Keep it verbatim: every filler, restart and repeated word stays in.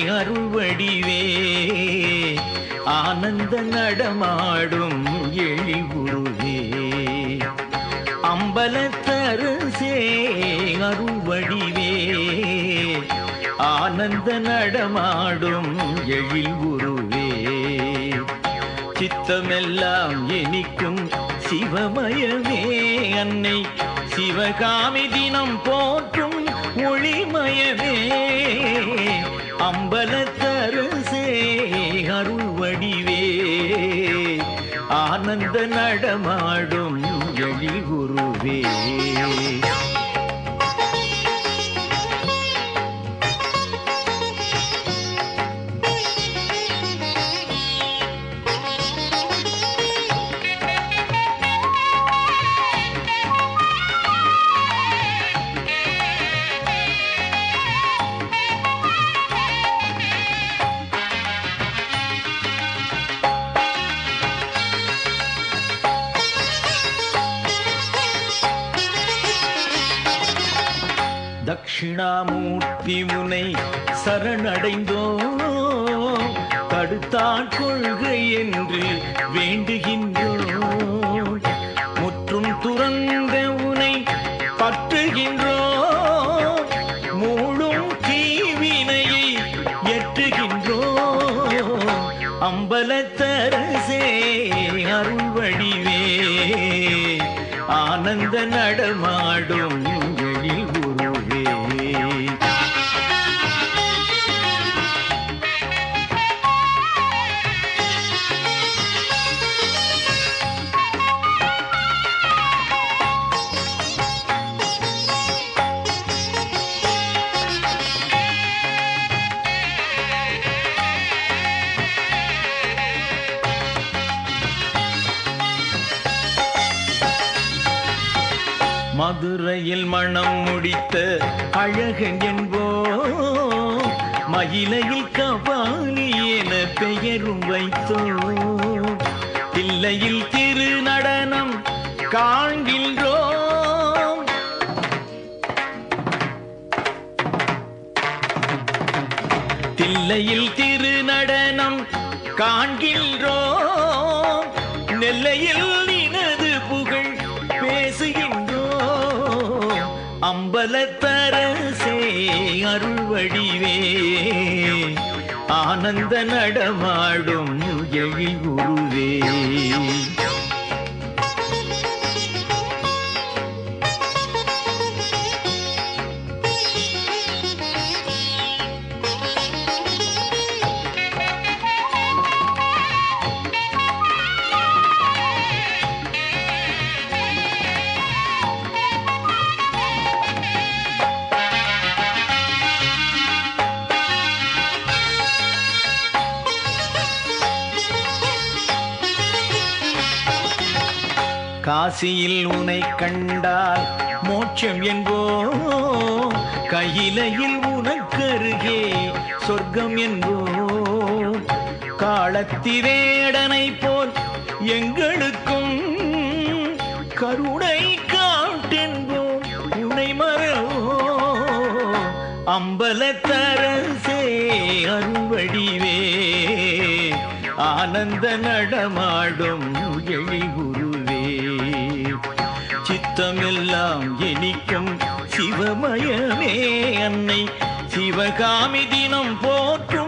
அருள் வடிவே ஆனந்த நடமாடும் எழிகுருவே அம்பலத்தரசே அருள் வடிவே ஆனந்த நடமாடும் எழில்குருவே சித்தமெல்லாம் எனிக்கும் சிவமயமே அன்னை சிவகாமி தினம் போற்றும் ஒளிமயமே அம்பலத்தரசே அருள் வடிவே ஆனந்த நடமாடும் எழில்குருவே தட்சிணாமூர்த்தி முனை சரணடைந்தோம் தடுத்தாள் கொள்கை என்று வேண்டுகின்றோம் முற்றும் துறந்த உனை பற்றுகின்றோம் மூழும் தீவினையை ஏற்றுகின்றோம் அம்பலத்தரசே அருள் வடிவே ஆனந்த நடமாடும் மதுரையில் மணம் முடித்த அழகன் என்போம் மயிலையில் கபாலி என பெயரும் வைத்தோம் தில்லையில் திரு நடனம் காண்கின்றோம் தில்லையில் திரு நடனம் காண்கின்றோம் நெல்லையில் நினது புகழ் பேசுகின்றோம் அம்பலத்தரசே அருள் வடிவே ஆனந்த நடமாடும் எழில்குருவே காசியில் உனை கண்டால் மோட்சம் என்போம் கையிலையில் உனக்கருகே சொர்க்கம் என்போம் காலத்திவேடனை போல் எங்களுக்கும் கருணை காட்டென்போம் உனை மறவோம் அம்பலத்தரசே அருள் வடிவே ஆனந்த நடமாடும் எழில்குருவே சித்தமெல்லாம் எனிக்கும் சிவமயமே அன்னை சிவகாமி தினம் போற்றும்